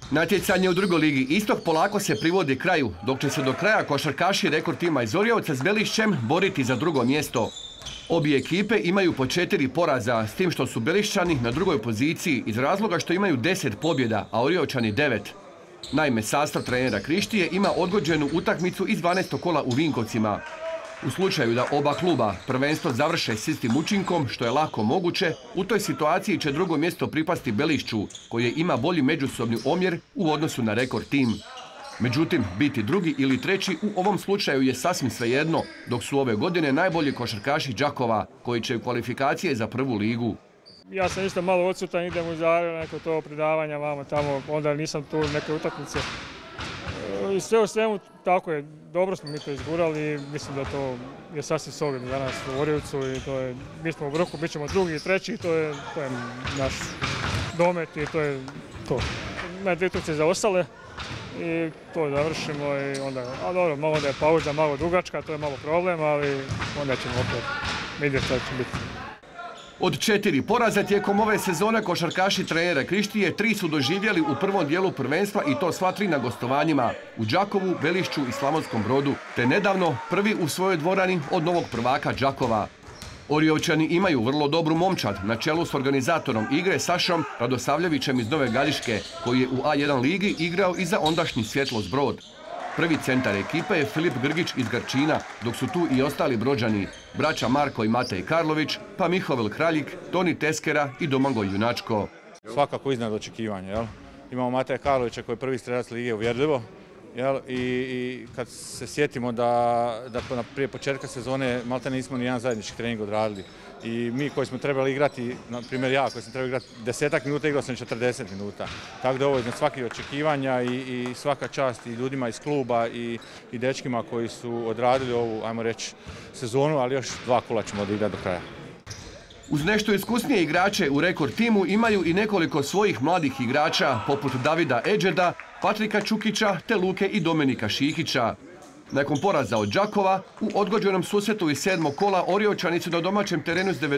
Natjecanje u drugoj ligi Istok polako se privodi kraju, dok će se do kraja košarkaši rekord tima iz Oriovca s Belišćem boriti za drugo mjesto. Obje ekipe imaju po 4 poraza, s tim što su Belišćani na drugoj poziciji iz razloga što imaju 10 pobjeda, a Oriovčani 9. Naime, sastav trenera Krištije ima odgođenu utakmicu iz 12. kola u Vinkovcima. U slučaju da oba kluba prvenstvo završe s istim učinkom, što je lako moguće, u toj situaciji će drugo mjesto pripasti Belišću, koje ima bolji međusobni omjer u odnosu na rekord tim. Međutim, biti drugi ili treći u ovom slučaju je sasvim svejedno, dok su ove godine najbolji košarkaši Đakova, koji će u kvalifikacije za prvu ligu. Ja sam isto malo odsutan, idem u Zagreb, neko to predavanja, vamo tamo, onda nisam tu neke utakmice. I sve u svemu tako je, dobro smo mi to izgurali i mislim da to je sasvim solidno za nas u Oriovcu i to je, mi smo u vrhu, bit ćemo drugi i treći, to je naš domet i to je to. Na dvije utakmice zaostale i to završimo i onda, a dobro, malo da je pauza, malo dugačka, to je malo problem, ali onda ćemo opet vidjeti što će biti. Od 4 poraza tijekom ove sezone košarkaši trenera Krištije 3 su doživjeli u prvom dijelu prvenstva i to sva 3 na gostovanjima u Đakovu, Belišću i Slavonskom Brodu, te nedavno prvi u svojoj dvorani od novog prvaka Đakova. Oriovčani imaju vrlo dobru momčad na čelu s organizatorom igre Sašom Radosavljevićem iz Nove Gradiške, koji je u A1 ligi igrao i za ondašnji Svjetlost Brod. Prvi centar ekipe je Filip Grgić iz Grčina, dok su tu i ostali Brođani, braća Marko i Matej Karlović, pa Mihovil Kraljik, Toni Teskera i Domagoj Junačko. Svakako iznad očekivanja. Imamo Mateja Karlovića koji je prvi strelac lige uvjerljivo. I kad se sjetimo da prije početka sezone maltene nismo ni jedan zajednički trening odradili. I mi koji smo trebali igrati, na primjer ja koji sam trebao igrati 10 minuta, igrao sam 40 minuta. Tako da ovo je iznad svakih očekivanja i svaka čast i ljudima iz kluba i dečkima koji su odradili ovu, ajmo reći, sezonu, ali još 2 kola ćemo odigrati do kraja. Uz nešto iskusnije igrače u rekord timu imaju i nekoliko svojih mladih igrača, poput Davida Eđeda, Patrika Čukića te Luke i Dominika Šihića. Nakon poraza od Đakova, u odgođenom susretu iz 7. kola Oriovčani su na domaćem terenu s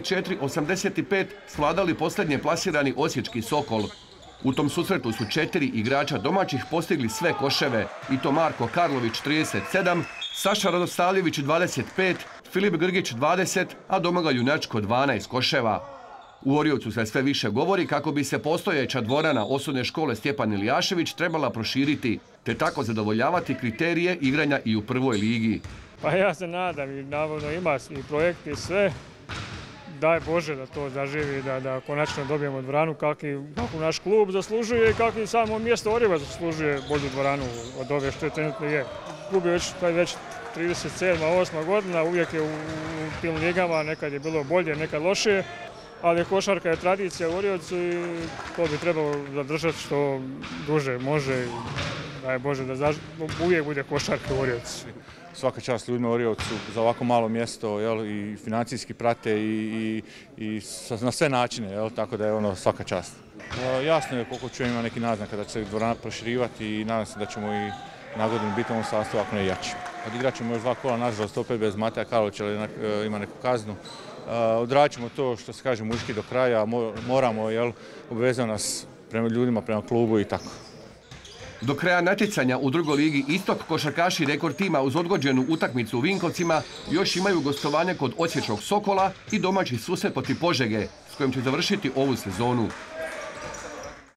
94-85 svladali posljednje plasirani osječki Sokol. U tom susretu su 4 igrača domaćih postigli sve koševe, i to Marko Karlović 37, Saša Radosavljević 25, Filip Grgić 20, a Domagoj Junačko 12 koševa. U Oriovcu se sve više govori kako bi se postojeća dvorana osnovne škole Stjepan Ilijašević trebala proširiti, te tako zadovoljavati kriterije igranja i u prvoj ligi. Pa ja se nadam i navodno ima i projekt i sve. Daj Bože da to zaživi, da konačno dobijemo dvoranu kako naš klub zaslužuje i kako i samo mjesto Oriova zaslužuje bolju dvoranu od ove što je trenutno je. Klub je već 37. 8. godina, uvijek je u tim ligama, nekad je bilo bolje, nekad lošije, ali košarka je tradicija u Oriovcu i to bi trebalo zadržati što duže može. Daj Bože da uvijek bude košarka u Oriovcu. Svaka čast ljudima u Oriovcu za ovako malo mjesto i financijski prate i na sve načine, tako da je svaka čast. Jasno je koliko čujem ima neki naznaka da će se dvorana proširivati i nadam se da ćemo i na godinu biti u ovom sastavu ako ne jači. Odigrat ćemo još 2 kola, nažalost opet bez Mateja Karlovića, ali ima neku kaznu. Odradit ćemo to što se kaže muški do kraja, moramo, obvezao nas prema ljudima, prema klubu i tako. Do kraja natjecanja u drugoj ligi Istok košarkaši rekord tima uz odgođenu utakmicu u Vinkovcima još imaju gostovanje kod osječkog Sokola i domaći susret protiv Požege, s kojim će završiti ovu sezonu.